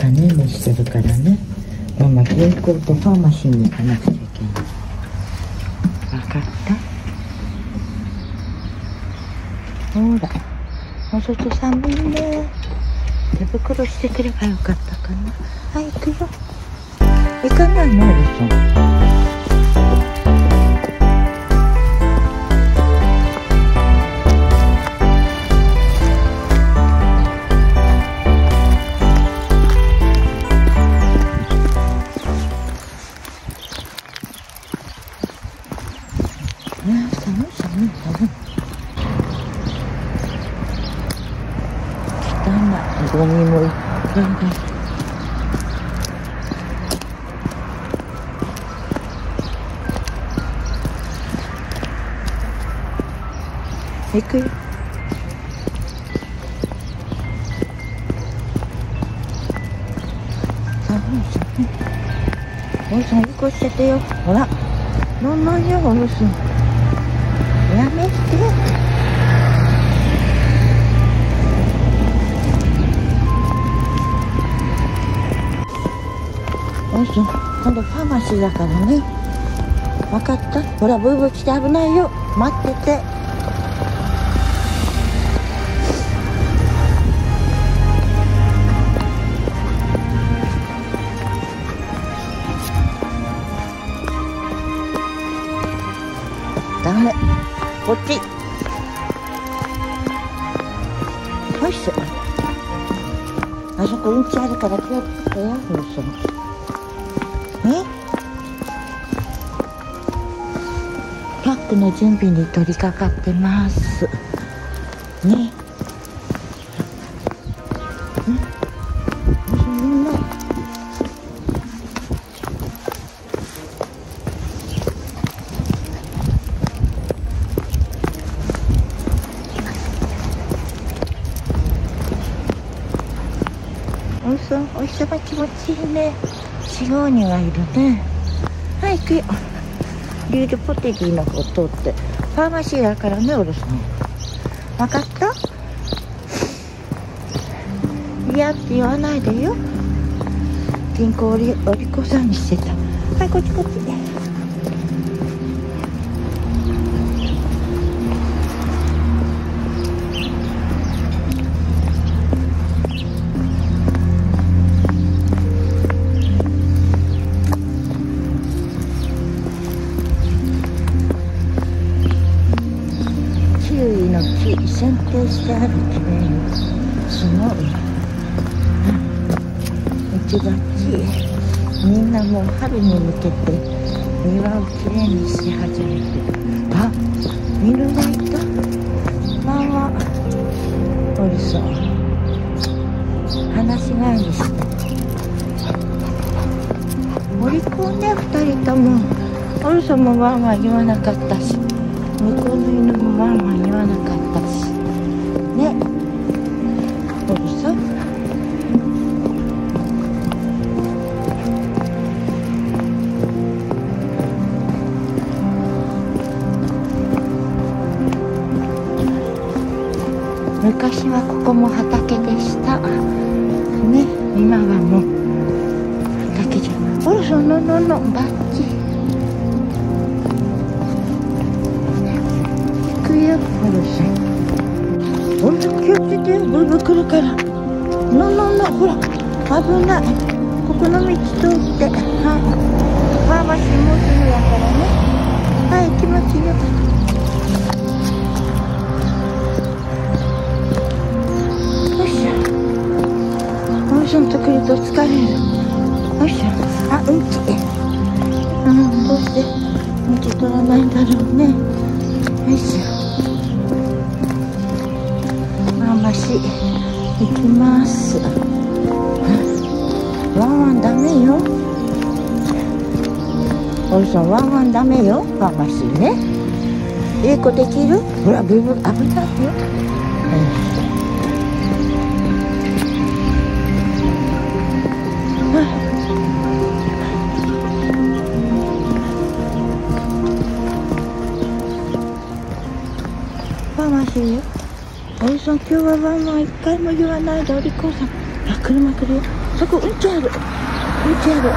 種目してるからね、ママ銀行とファーマシーに行かなくちゃいけない。分かった？ほら、もう外寒いね。手袋してくればよかったかな。はい、行くよ。行かないの？おじさん。寒い。汚いゴミもいっぱいだ。行くよ。寒い。おじさん、いい子しててよ。ほら、なんよ、おじさん。やめて。おじさん、今度ファーマシーだからね。分かった？ほら、ブーブー来て危ないよ。待ってて。ダメ。こっち。よいしょ。あそこうんちあるから気をつけてよ。よいしょ。パックの準備に取り掛かってますね。おいしさ気持ちいいね。4、5人がいるね。はい、行くよ。リールポテリーの方通ってファーマシーだからね、おるさん。分かった？嫌って言わないでよ。銀行お利口さんにしてた。はい、こっち。剪定してあるきれいにすごい。ミツバチ、みんなもう春に向けて庭をきれいにし始めてる。あ、犬がいた。まあまあ、おりそう。話し飼いにして。お利口ね、2人とも。おりさんもワンワン言わなかったし、向こうの犬もワンワン言わなかったし。ね、おじさん。昔はここも畑でしたね。今はもう畑じゃない。おじさん、のバッチ。行くよ、おじさん。ほんと気をつけて、ブーブー来るから。ほら、危ない。ここの道通って。はい。ファーマシーもうすぐだからね。はい、行きますよ。よいしょ。おいしょんと来ると疲れる。よいしょ。あ、うんち。どうしてうんち取らないんだろうね。よいしょ。行きます。ワンワンダメよ。おじさん、ワンワンダメよ。ファーマシーね。いい子できる？ほら、ブーブー危ないよ。ファーマシーよ。おじさん、今日はワンワン一回も言わないで、お利口さん。あ、車来るよ。 そこうんちある。うんちある。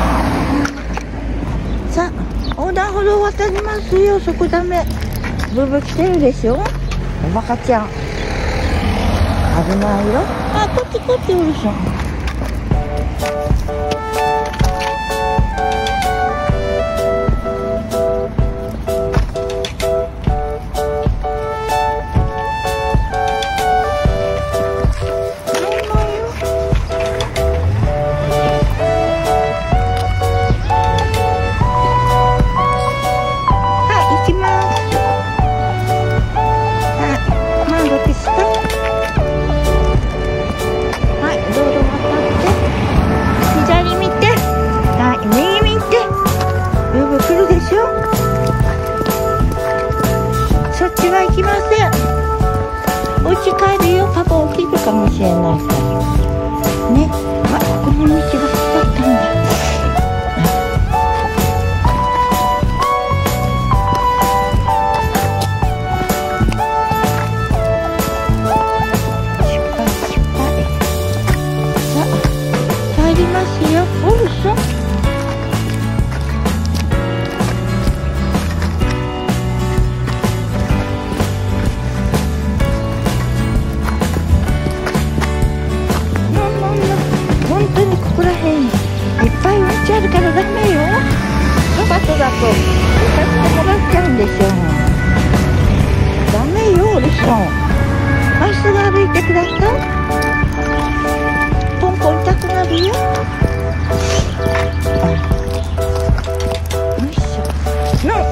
さあ、横断歩道渡りますよ。そこダメ。ブーブー来てるでしょ。おバカちゃん。危ないよ。あ、こっちこっちおるさん。そっちは行きません。お家帰るよ。パパ起きるかもしれないからね。あ、この道が好きだったんだ。出発。さあ、帰りますよ。おるさ。いっぱいうんちあるからダメよ。ロバトだと歌ってもらっちゃうんでしょ。ダメよ、お留守さん。まっすぐ歩いてください。ポンポン痛くなるよ。よいしょ。の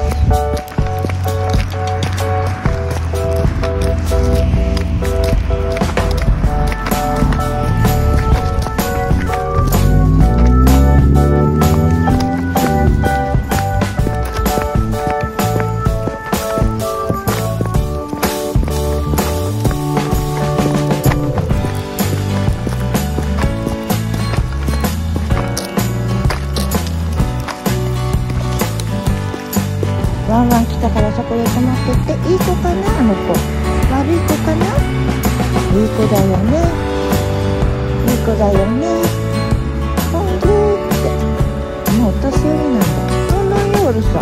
ワンワン来たからそこで止まってって。いい子かな、あの子。悪い子かな。いい子だよね。いい子だよね。ほんでって。もうお年寄りなんだ。ほんまにおるさ。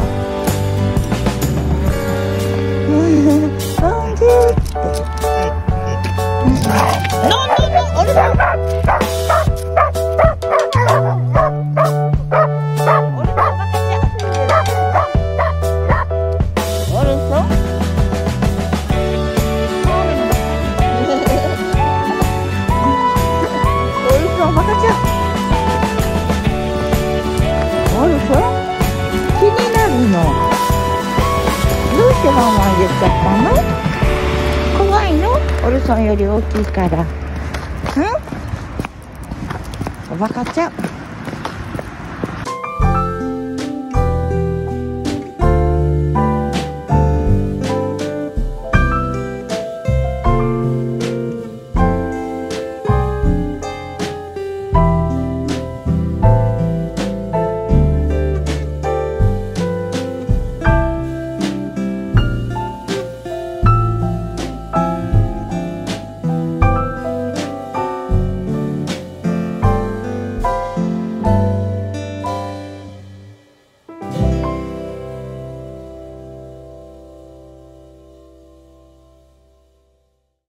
ほんでって。おるさ。バカちゃん。おるさ。気になるの。どうしてワンワン言っちゃったの？怖いの？おるさんより大きいから。おバカちゃん。